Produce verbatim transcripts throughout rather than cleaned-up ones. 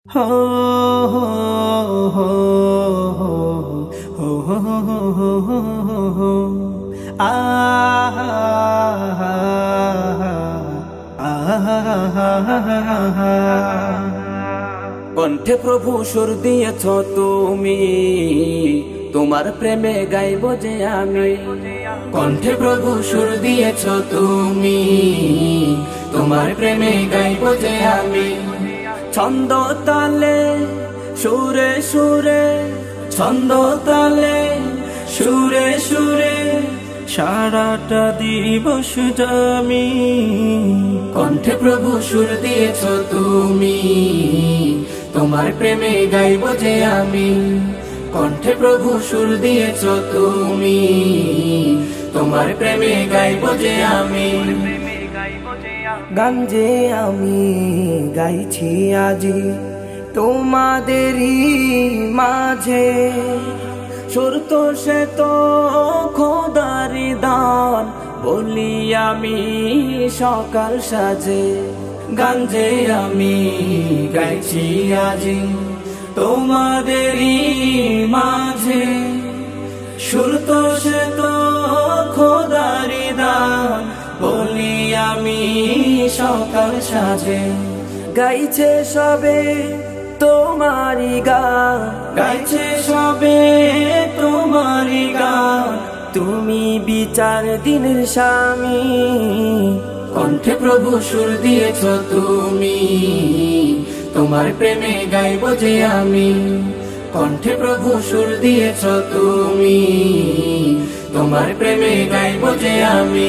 हो हो हो हो हो हो हो आ কণ্ঠে প্রভু সুর দিয়েছ তুমি, তোমার প্রেমে গাইব যে আমি। কণ্ঠে প্রভু সুর দিয়েছ তুমি, তোমার প্রেমে গাইব যে আমি। ছন্দ তালে সুরে সুরে, ছন্দ তালে সুরে সুরে সারাটা দিবস জামি। কণ্ঠে প্রভু সুর দিয়েছ তুমি, তোমার প্রেমে গাইব যে আমি। কণ্ঠে প্রভু সুর দিয়েছ তুমি, তোমার প্রেমে গাইব যে আমি। গান যে আমি গাইছি আজি তোমাদেরই মাঝে, সুর তো সে তো খোদারি দান বলি আমি সকাল সাজে। গান যে আমি গাইছি আজি তোমাদেরই মাঝে, সুর তো সে তো খোদারি দান বলি আমি সকাল সাজে। গাইছে সবে তোমারি গান, গাইছে সবে তোমারি গান, তুমি বিচার দিনের স্বামী। কণ্ঠে প্রভু সুর দিয়েছ তুমি, তোমার প্রেমে গাইব যে আমি। কণ্ঠে প্রভু সুর দিয়েছ তুমি, তোমার প্রেমে গাইব যে আমি।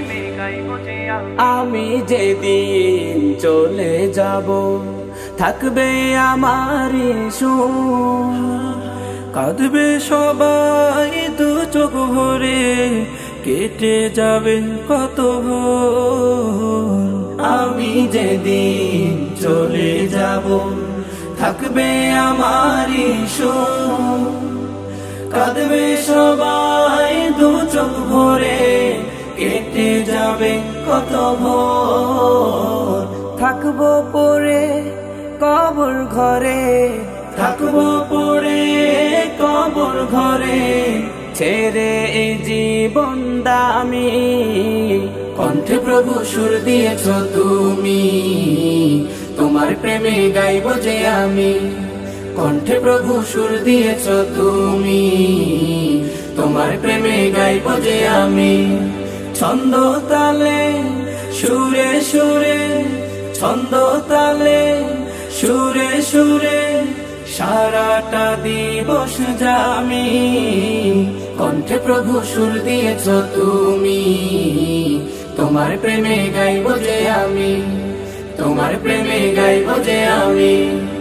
আমি যেদিন চলে যাব থাকবে আমার সুর, কাঁদবে সবাই দু চোখ ভরে, কেটে যাবে কত ভোর। আমি যেদিন চলে যাব থাকবে আমার সুর, কাঁদবে সবাই দু চোখ ভরে, কেটে যাবে কত ভোর। থাকবো পড়ে কবর ঘরে, থাকবো পড়ে কবর ঘরে, ছেড়ে এই জীবন দামি। কণ্ঠে প্রভু সুর দিয়েছ তুমি, তোমার প্রেমে গাইব যে আমি। কণ্ঠে প্রভু সুর দিয়েছ তুমি, তোমার প্রেমে গাইব যে আমি। ছন্দ তালে সুরে সুরে, ছন্দ তালে সুরে সুরে সারাটা দিবস জামি। কণ্ঠে প্রভু সুর দিয়েছ তুমি, তোমার প্রেমে গাইব যে আমি। তোমার প্রেমে গাইব যে আমি।